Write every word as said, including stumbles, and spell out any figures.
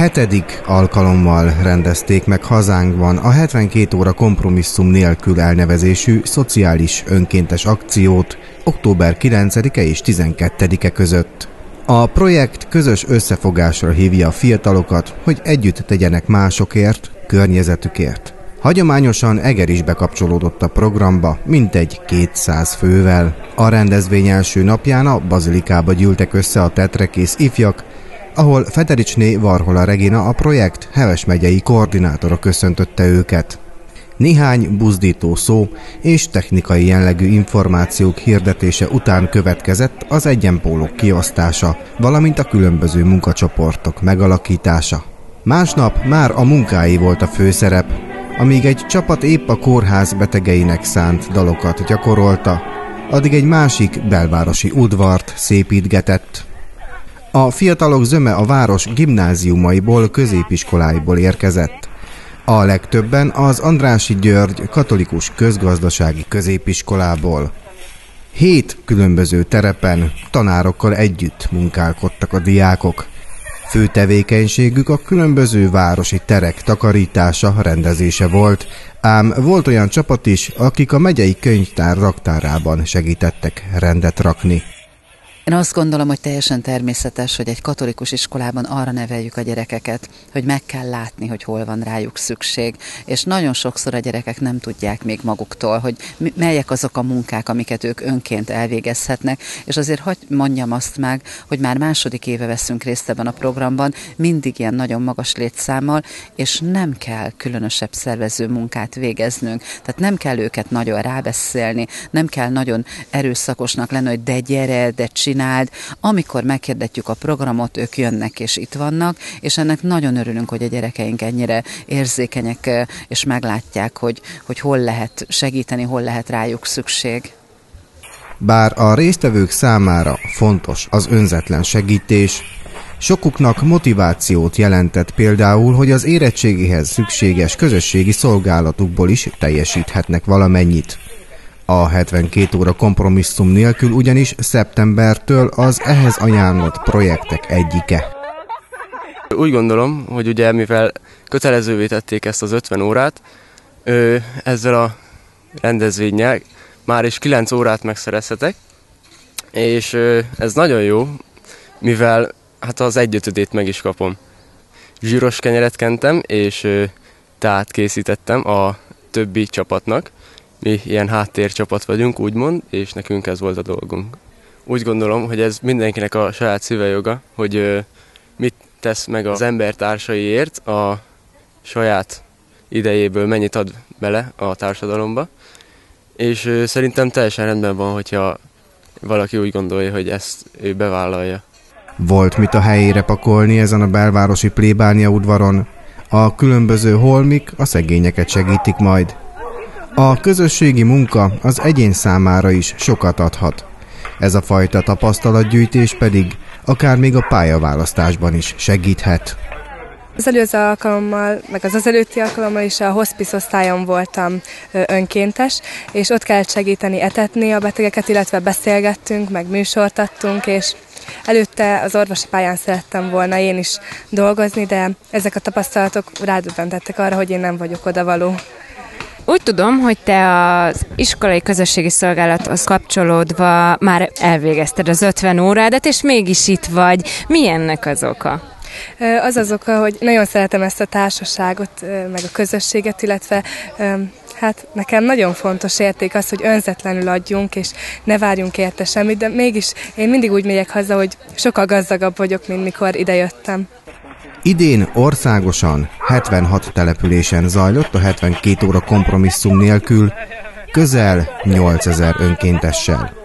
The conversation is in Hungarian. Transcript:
Hetedik alkalommal rendezték meg hazánkban a hetvenkét óra kompromisszum nélkül elnevezésű szociális önkéntes akciót október kilencedike és tizenkettedike között. A projekt közös összefogásra hívja a fiatalokat, hogy együtt tegyenek másokért, környezetükért. Hagyományosan Eger is bekapcsolódott a programba, mintegy kétszáz fővel. A rendezvény első napján a Bazilikába gyűltek össze a tetrekész ifjak, ahol Federicsné Varhola Regina, a projekt Heves megyei koordinátora köszöntötte őket. Néhány buzdító szó és technikai jellegű információk hirdetése után következett az egyenpólók kiosztása, valamint a különböző munkacsoportok megalakítása. Másnap már a munkáé volt a főszerep, amíg egy csapat épp a kórház betegeinek szánt dalokat gyakorolta, addig egy másik belvárosi udvart szépítgetett. A fiatalok zöme a város gimnáziumaiból, középiskoláiból érkezett. A legtöbben az Andrássy György katolikus közgazdasági középiskolából. Hét különböző terepen tanárokkal együtt munkálkodtak a diákok. Fő tevékenységük a különböző városi terek takarítása, rendezése volt, ám volt olyan csapat is, akik a megyei könyvtár raktárában segítettek rendet rakni. Én azt gondolom, hogy teljesen természetes, hogy egy katolikus iskolában arra neveljük a gyerekeket, hogy meg kell látni, hogy hol van rájuk szükség, és nagyon sokszor a gyerekek nem tudják még maguktól, hogy melyek azok a munkák, amiket ők önként elvégezhetnek, és azért hadd mondjam azt meg, hogy már második éve veszünk részt ebben a programban, mindig ilyen nagyon magas létszámmal, és nem kell különösebb szervező munkát végeznünk, tehát nem kell őket nagyon rábeszélni, nem kell nagyon erőszakosnak lenni, hogy de gyere, de csinálj. Csináld. Amikor meghirdetjük a programot, ők jönnek és itt vannak, és ennek nagyon örülünk, hogy a gyerekeink ennyire érzékenyek, és meglátják, hogy, hogy hol lehet segíteni, hol lehet rájuk szükség. Bár a résztvevők számára fontos az önzetlen segítés, sokuknak motivációt jelentett például, hogy az érettségéhez szükséges közösségi szolgálatukból is teljesíthetnek valamennyit. A hetvenkét óra kompromisszum nélkül ugyanis szeptembertől az ehhez ajánlott projektek egyike. Úgy gondolom, hogy ugye mivel kötelezővé tették ezt az ötven órát, ezzel a rendezvénnyel már is kilenc órát megszerezhetek, és ez nagyon jó, mivel hát az egyötödét meg is kapom. Zsíros kenyeret kentem, és teát készítettem a többi csapatnak. Mi ilyen háttércsapat vagyunk, úgymond, és nekünk ez volt a dolgunk. Úgy gondolom, hogy ez mindenkinek a saját szívejoga, hogy ö, mit tesz meg az embertársaiért, a saját idejéből mennyit ad bele a társadalomba, és ö, szerintem teljesen rendben van, hogyha valaki úgy gondolja, hogy ezt ő bevállalja. Volt mit a helyére pakolni ezen a belvárosi plébánia udvaron. A különböző holmik a szegényeket segítik majd. A közösségi munka az egyén számára is sokat adhat. Ez a fajta tapasztalatgyűjtés pedig akár még a pályaválasztásban is segíthet. Az előző alkalommal, meg az az előtti alkalommal is a hospice osztályon voltam önkéntes, és ott kellett segíteni etetni a betegeket, illetve beszélgettünk, meg műsort adtunk, és előtte az orvosi pályán szerettem volna én is dolgozni, de ezek a tapasztalatok rádöbbentettek arra, hogy én nem vagyok odavaló. Úgy tudom, hogy te az iskolai közösségi szolgálathoz kapcsolódva már elvégezted az ötven órádat, és mégis itt vagy. Mi ennek az oka? Az az oka, hogy nagyon szeretem ezt a társaságot, meg a közösséget, illetve hát nekem nagyon fontos érték az, hogy önzetlenül adjunk, és ne várjunk érte semmit, de mégis én mindig úgy megyek haza, hogy sokkal gazdagabb vagyok, mint mikor idejöttem. Idén országosan hetvenhat településen zajlott a hetvenkét óra kompromisszum nélkül, közel nyolcezer önkéntessel.